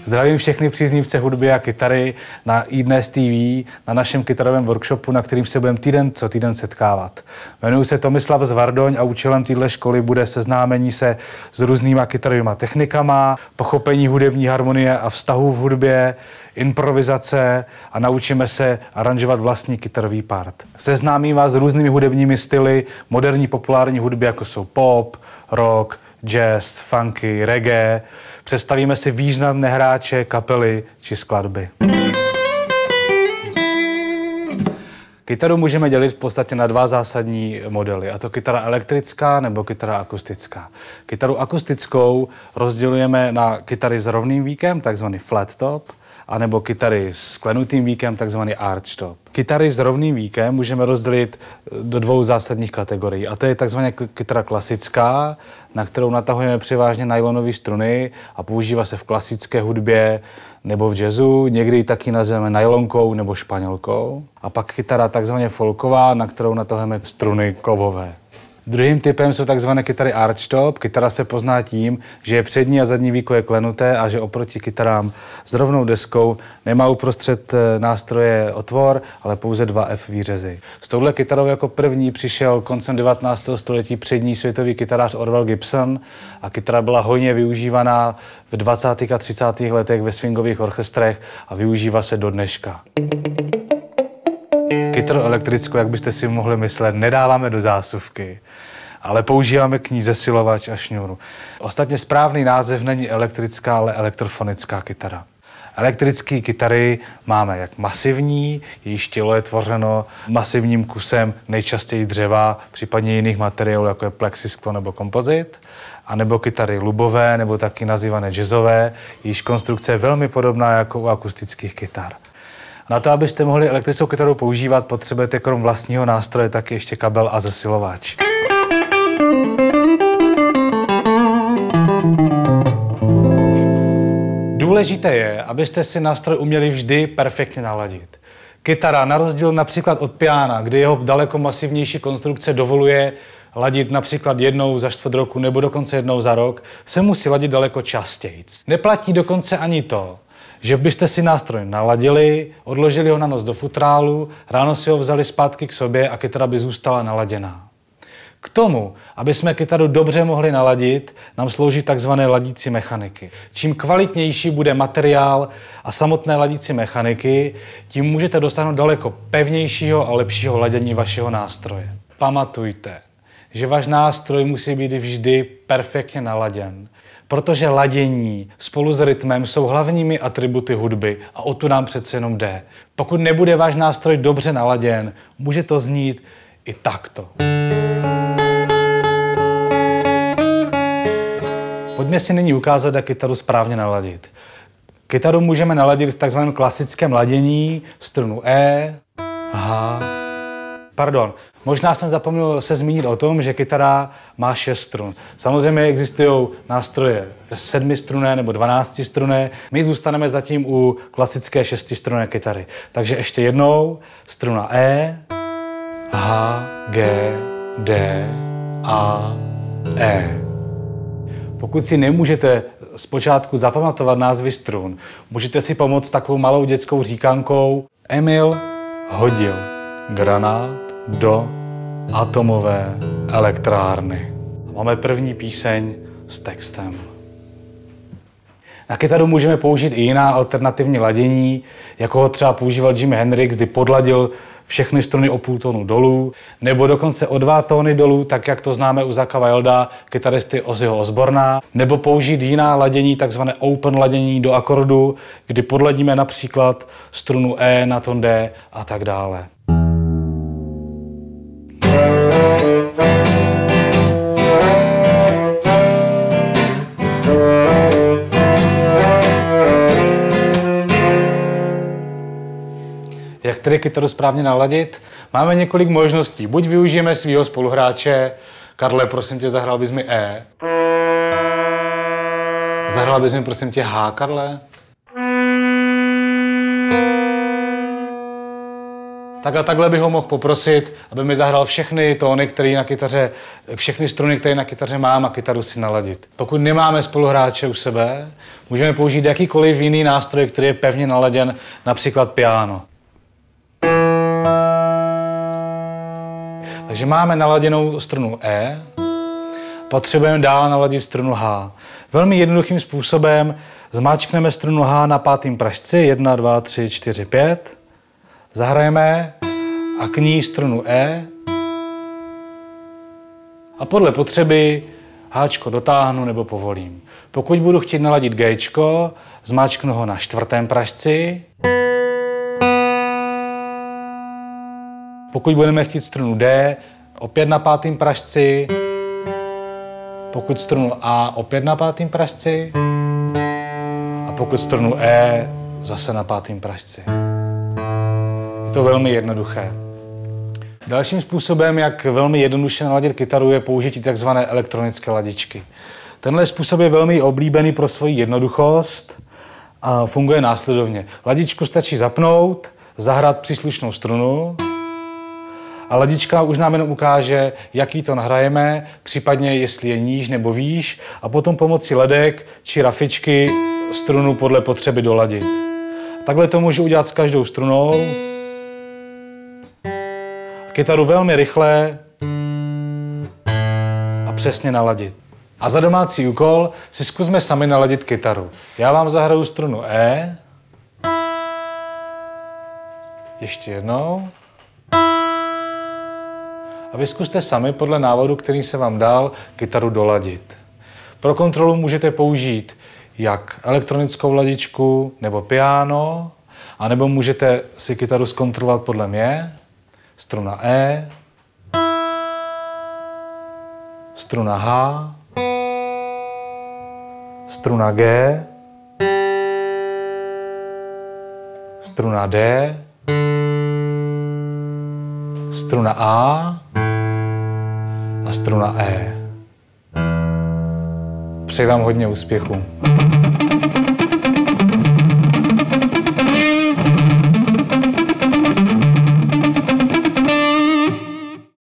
Zdravím všechny příznivce hudby a kytary na iDnes TV, na našem kytarovém workshopu, na kterým se budeme týden co týden setkávat. Jmenuji se Tomislav Zvardoň a účelem této školy bude seznámení se s různýma kytarovými technikama, pochopení hudební harmonie a vztahů v hudbě, improvizace a naučíme se aranžovat vlastní kytarový part. Seznámím vás s různými hudebními styly moderní populární hudby, jako jsou pop, rock, jazz, funky, reggae. Představíme si významné hráče, kapely či skladby. Kytaru můžeme dělit v podstatě na dva zásadní modely, a to kytara elektrická nebo kytara akustická. Kytaru akustickou rozdělujeme na kytary s rovným víkem, takzvaný flat top, anebo kytary s klenutým víkem, takzvaný arch top. Kytary s rovným víkem můžeme rozdělit do dvou zásadních kategorií, a to je takzvaná kytara klasická, na kterou natahujeme převážně nylonové struny a používá se v klasické hudbě nebo v jazzu, někdy ji taky nazýváme nylonkou nebo španělkou. A pak kytara takzvaně folková, na kterou natahujeme struny kovové. Druhým typem jsou takzvané kytary arch top. Kytara se pozná tím, že je přední a zadní víko je klenuté a že oproti kytarám s rovnou deskou nemá uprostřed nástroje otvor, ale pouze dva F výřezy. S touhle kytarou jako první přišel koncem 19. století přední světový kytarář Orville Gibson a kytara byla hojně využívaná v 20. a 30. letech ve swingových orchestrech a využívá se do dneška. Kytaru elektrickou, jak byste si mohli myslet, nedáváme do zásuvky, ale používáme k ní zesilovač a šňůru. Ostatně správný název není elektrická, ale elektrofonická kytara. Elektrické kytary máme jak masivní, jejíž tělo je tvořeno masivním kusem nejčastěji dřeva, případně jiných materiálů, jako je plexisklo nebo kompozit, anebo kytary lubové, nebo taky nazývané jazzové, jejíž konstrukce je velmi podobná jako u akustických kytar. Na to, abyste mohli elektrickou kytaru používat, potřebujete krom vlastního nástroje taky ještě kabel a zesilovač. Důležité je, abyste si nástroj uměli vždy perfektně naladit. Kytara, na rozdíl například od piána, kde jeho daleko masivnější konstrukce dovoluje ladit například jednou za čtvrt roku nebo dokonce jednou za rok, se musí ladit daleko častěji. Neplatí dokonce ani to, že byste si nástroj naladili, odložili ho na noc do futrálu, ráno si ho vzali zpátky k sobě a kytara by zůstala naladěná. K tomu, aby jsme kytaru dobře mohli naladit, nám slouží tzv. Ladící mechaniky. Čím kvalitnější bude materiál a samotné ladící mechaniky, tím můžete dosáhnout daleko pevnějšího a lepšího ladění vašeho nástroje. Pamatujte, že váš nástroj musí být vždy perfektně naladěn, protože ladění spolu s rytmem jsou hlavními atributy hudby a o tu nám přece jenom jde. Pokud nebude váš nástroj dobře naladěn, může to znít i takto. Pojďme si nyní ukázat, jak kytaru správně naladit. Kytaru můžeme naladit v takzvaném klasickém ladění strunu E, H. Pardon, možná jsem zapomněl se zmínit o tom, že kytara má 6 strun. Samozřejmě existují nástroje 7strunné nebo 12strunné. My zůstaneme zatím u klasické 6strunné kytary. Takže ještě jednou struna E, H, G, D, A, E. Pokud si nemůžete zpočátku zapamatovat názvy strun, můžete si pomoct takovou malou dětskou říkankou. Emil hodil granát do atomové elektrárny. Máme první píseň s textem. Na kytaru můžeme použít i jiná alternativní ladění, jako ho třeba používal Jimi Hendrix, kdy podladil všechny struny o půl tónu dolů, nebo dokonce o 2 tóny dolů, tak jak to známe u Zacka Wilda, kytaristy Ozzyho Osbourna, nebo použít jiná ladění, takzvané open ladění do akordu, kdy podladíme například strunu E na tón D a tak dále. Jak tedy kytaru správně naladit? Máme několik možností. Buď využijeme svého spoluhráče. Karle, prosím tě, zahrál bys mi E. Zahrál bys mi, prosím tě, H, Karle. Tak a takhle bych ho mohl poprosit, aby mi zahrál všechny tóny, které na kytaře, všechny struny, které na kytaře mám a kytaru si naladit. Pokud nemáme spoluhráče u sebe, můžeme použít jakýkoliv jiný nástroj, který je pevně naladěn, například piano. Takže máme naladěnou strunu E, potřebujeme dál naladit strunu H. Velmi jednoduchým způsobem zmáčkneme strunu H na 5. pražci, 1, 2, 3, 4, 5, zahrajeme a k ní strunu E a podle potřeby Háčko dotáhnu nebo povolím. Pokud budu chtít naladit Gčko, zmáčknu ho na 4. pražci. Pokud budeme chtít strunu D, opět na 5. pražci. Pokud strunu A, opět na 5. pražci. A pokud strunu E, zase na 5. pražci. Je to velmi jednoduché. Dalším způsobem, jak velmi jednoduše naladit kytaru, je použití tzv. Elektronické ladičky. Tenhle způsob je velmi oblíbený pro svoji jednoduchost a funguje následovně. Ladičku stačí zapnout, zahrát příslušnou strunu a ladička už nám jenom ukáže, jaký to nahrajeme, případně jestli je níž nebo výš a potom pomocí ledek či rafičky strunu podle potřeby doladit. Takhle to můžu udělat s každou strunou. Kytaru velmi rychle a přesně naladit. A za domácí úkol si zkusme sami naladit kytaru. Já vám zahraju strunu E. Ještě jednou. A vy zkuste sami podle návodu, který se vám dal, kytaru doladit. Pro kontrolu můžete použít jak elektronickou ladičku nebo piano, anebo můžete si kytaru zkontrolovat podle mě. Struna E, struna H, struna G, struna D, struna A a struna E. Přeji vám hodně úspěchů.